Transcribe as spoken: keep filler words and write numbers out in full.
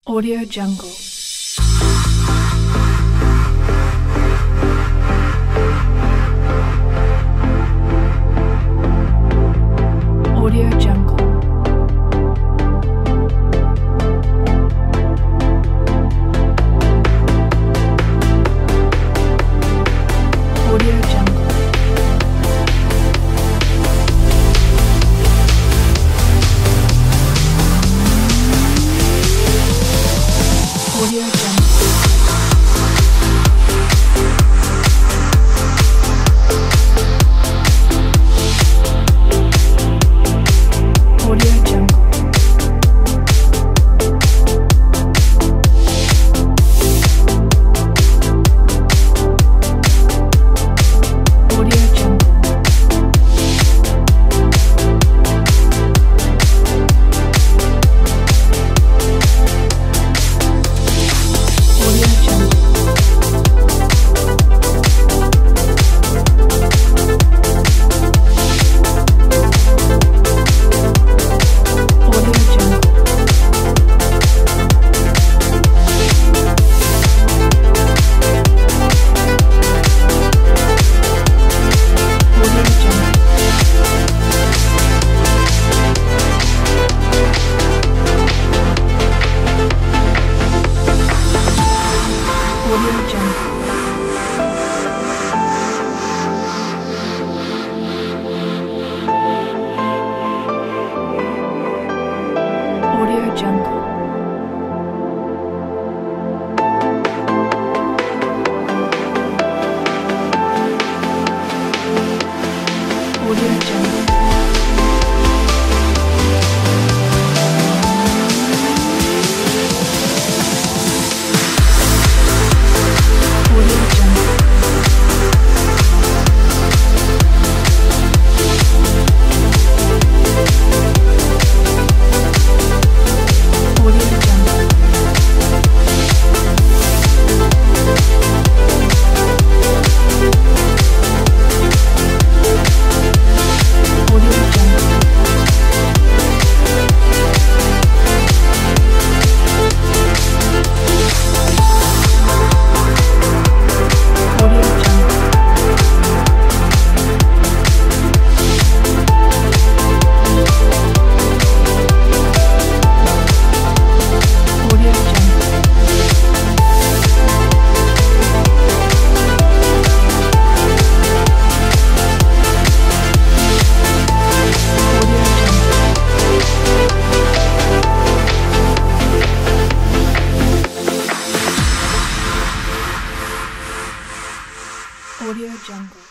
Audio Jungle. Audio Jungle. Audio Jungle. Audio Jungle. Audio Jungle. Audio Jungle. Audio Jungle. Audio Jungle. Audio Jungle. Audio Jungle. Audio Jungle. Audio Jungle. Audio Jungle. Audio Jungle. Audio Jungle. Audio Jungle. Audio Jungle. Audio Jungle. Audio Jungle.